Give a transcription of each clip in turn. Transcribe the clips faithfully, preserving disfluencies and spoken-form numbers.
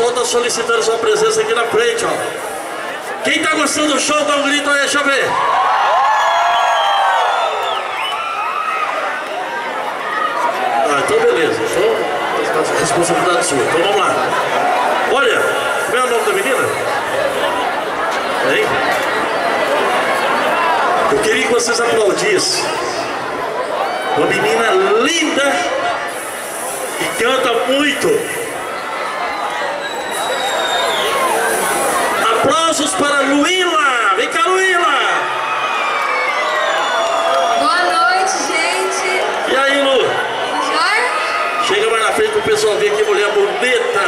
pessoal está solicitando sua presença aqui na frente, ó. Quem tá gostando do show, dá um grito aí, deixa eu ver. Ah, então beleza. Então, responsabilidade sua. Então vamos lá. Olha, qual é o nome da menina? Hein? Eu queria que vocês aplaudissem. Uma menina linda e canta muito. Aplausos para Luíla! Vem cá, Luíla! Boa noite, gente! E aí, Lu? Melhor? Chega mais na frente para o pessoal ver que mulher bonita!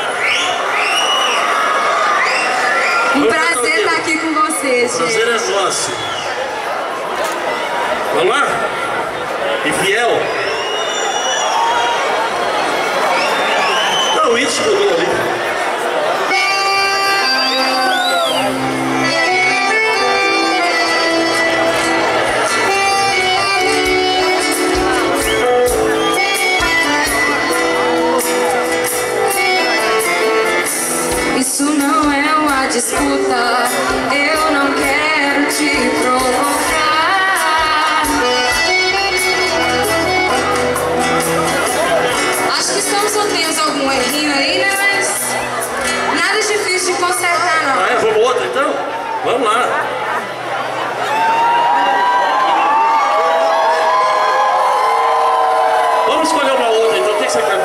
Um prazer estar aqui com vocês, gente. Prazer é nosso. Vamos lá? E fiel? Não, isso que eu dou ali. Isso não é uma disputa, eu não quero te provocar. Acho que estamos ou temos algum errinho aí, né? Mas nada difícil de consertar, não. Ah, é? Vamos outra então? Vamos lá. Vamos escolher uma outra então, tem que ser